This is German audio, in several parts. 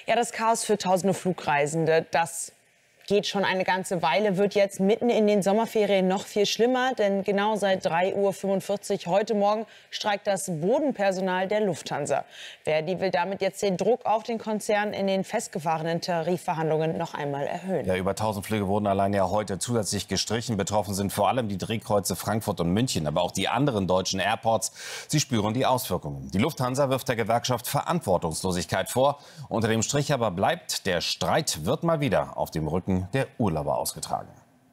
Ja, das Chaos für tausende Flugreisende, das geht schon eine ganze Weile, wird jetzt mitten in den Sommerferien noch viel schlimmer. Denn genau seit 3:45 Uhr heute Morgen streikt das Bodenpersonal der Lufthansa. Verdi will damit jetzt den Druck auf den Konzern in den festgefahrenen Tarifverhandlungen noch einmal erhöhen. Ja, über 1000 Flüge wurden allein ja heute zusätzlich gestrichen. Betroffen sind vor allem die Drehkreuze Frankfurt und München, aber auch die anderen deutschen Airports. Sie spüren die Auswirkungen. Die Lufthansa wirft der Gewerkschaft Verantwortungslosigkeit vor. Unter dem Strich aber bleibt, der Streit wird mal wieder auf dem Rücken der Urlauber ausgetragen.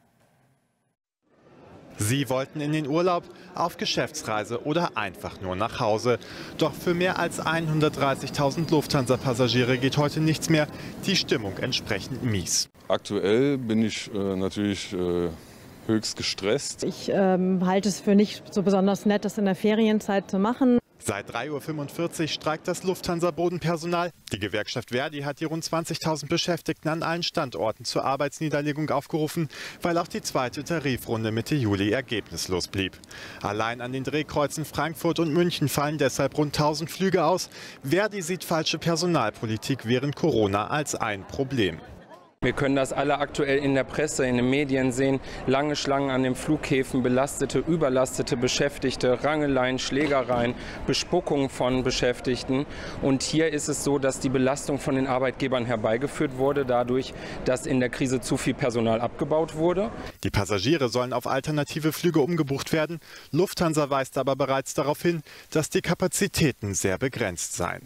Sie wollten in den Urlaub, auf Geschäftsreise oder einfach nur nach Hause. Doch für mehr als 130.000 Lufthansa-Passagiere geht heute nichts mehr. Die Stimmung entsprechend mies. Aktuell bin ich natürlich höchst gestresst. Ich halte es für nicht so besonders nett, das in der Ferienzeit zu machen. Seit 3:45 Uhr streikt das Lufthansa-Bodenpersonal. Die Gewerkschaft Verdi hat die rund 20.000 Beschäftigten an allen Standorten zur Arbeitsniederlegung aufgerufen, weil auch die zweite Tarifrunde Mitte Juli ergebnislos blieb. Allein an den Drehkreuzen Frankfurt und München fallen deshalb rund 1000 Flüge aus. Verdi sieht falsche Personalpolitik während Corona als ein Problem. Wir können das alle aktuell in der Presse, in den Medien sehen. Lange Schlangen an den Flughäfen, belastete, überlastete Beschäftigte, Rangeleien, Schlägereien, Bespuckungen von Beschäftigten. Und hier ist es so, dass die Belastung von den Arbeitgebern herbeigeführt wurde, dadurch, dass in der Krise zu viel Personal abgebaut wurde. Die Passagiere sollen auf alternative Flüge umgebucht werden. Lufthansa weist aber bereits darauf hin, dass die Kapazitäten sehr begrenzt seien.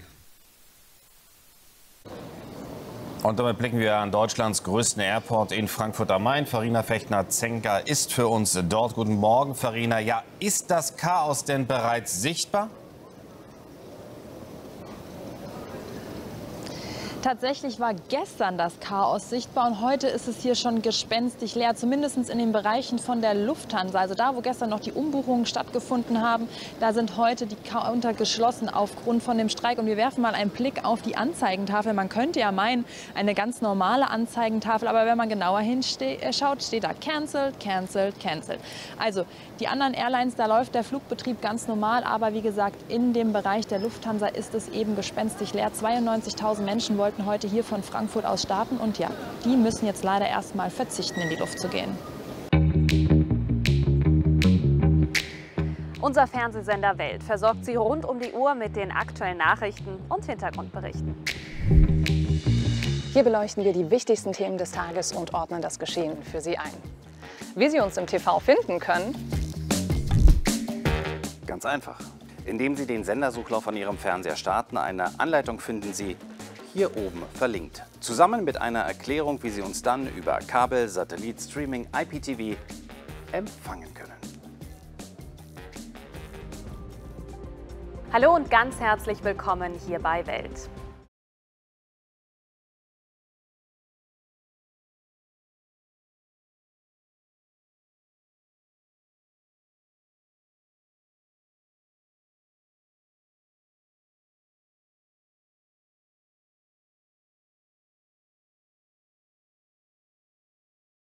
Und damit blicken wir an Deutschlands größten Airport in Frankfurt am Main. Farina Fechner-Zenker ist für uns dort. Guten Morgen, Farina. Ja, ist das Chaos denn bereits sichtbar? Tatsächlich war gestern das Chaos sichtbar und heute ist es hier schon gespenstig leer, zumindest in den Bereichen von der Lufthansa. Also da, wo gestern noch die Umbuchungen stattgefunden haben, da sind heute die Counter geschlossen aufgrund von dem Streik. Und wir werfen mal einen Blick auf die Anzeigentafel. Man könnte ja meinen, eine ganz normale Anzeigentafel, aber wenn man genauer hinschaut, steht da cancelled, cancelled, cancelled. Also die anderen Airlines, da läuft der Flugbetrieb ganz normal, aber wie gesagt, in dem Bereich der Lufthansa ist es eben gespenstig leer. 92.000 Menschen wollten heute hier von Frankfurt aus starten und ja, die müssen jetzt leider erstmal verzichten, in die Luft zu gehen. Unser Fernsehsender Welt versorgt Sie rund um die Uhr mit den aktuellen Nachrichten und Hintergrundberichten. Hier beleuchten wir die wichtigsten Themen des Tages und ordnen das Geschehen für Sie ein. Wie Sie uns im TV finden können? Ganz einfach. Indem Sie den Sendersuchlauf an Ihrem Fernseher starten, eine Anleitung finden Sie hier oben verlinkt. Zusammen mit einer Erklärung, wie Sie uns dann über Kabel, Satellit, Streaming, IPTV empfangen können. Hallo und ganz herzlich willkommen hier bei Welt.